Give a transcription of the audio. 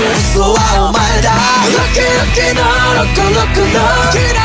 嘘はお前だ。ロックロックのロックロックの